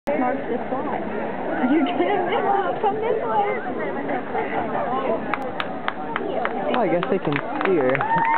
Marks the spot. You're gonna miss it. Come this way. Oh, I guess they can see her.